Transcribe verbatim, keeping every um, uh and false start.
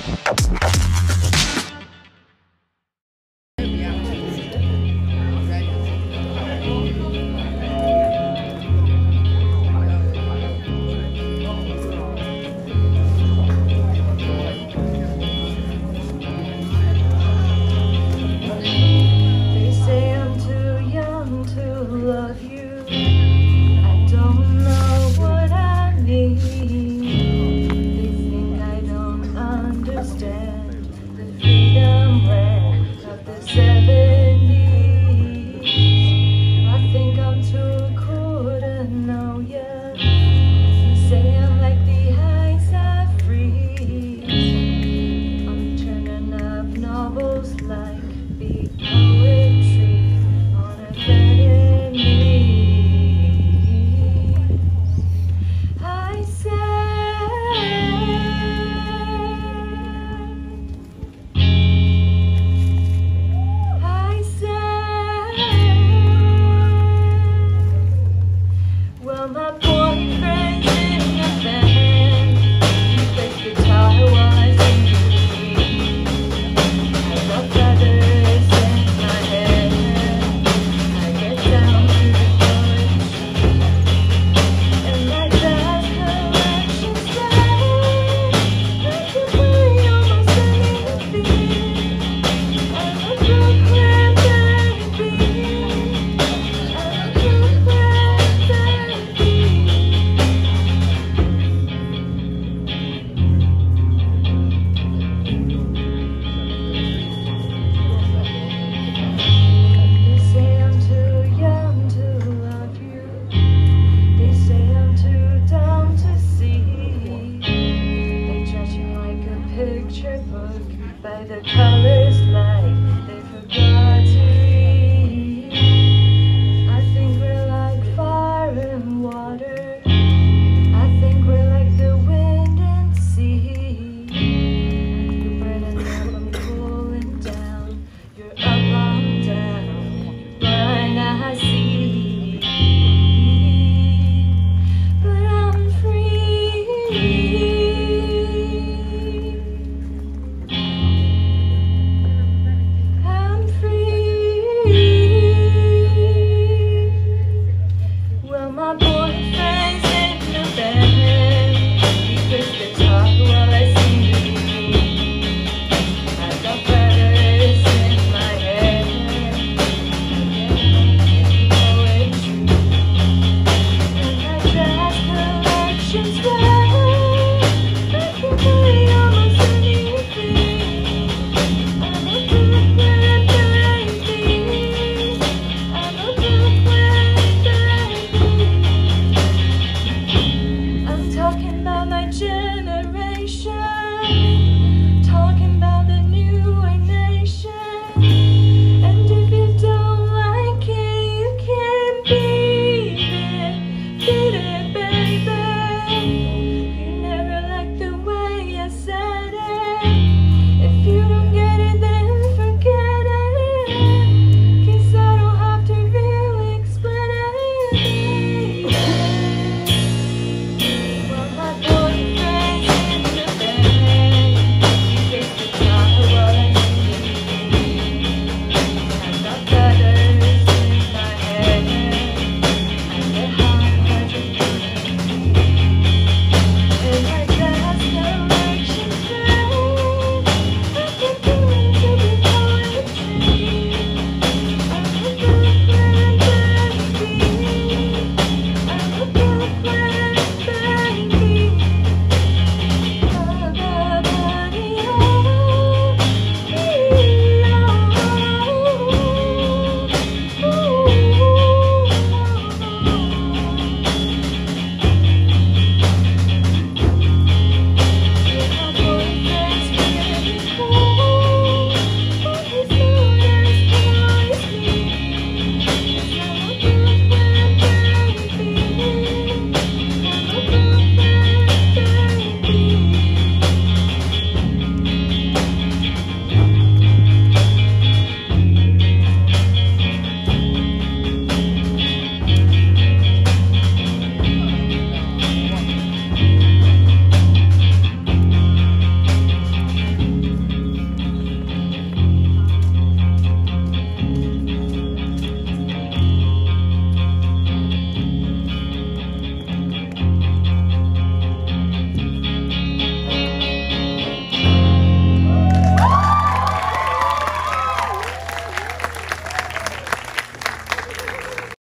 By the colors like they forgot to read. I think we're like fire and water. I think we're like the wind and sea. You're burning up, I'm cooling down. You're up, I'm down. You burn, I see. But I'm free. My boyfriend's in the bed. He plays guitar while I sing. I got feathers in my head. Poetry. And I dress collections well. I can play almost anything. I'm a Brooklyn baby. I'm a Brooklyn baby. Talking about my generation.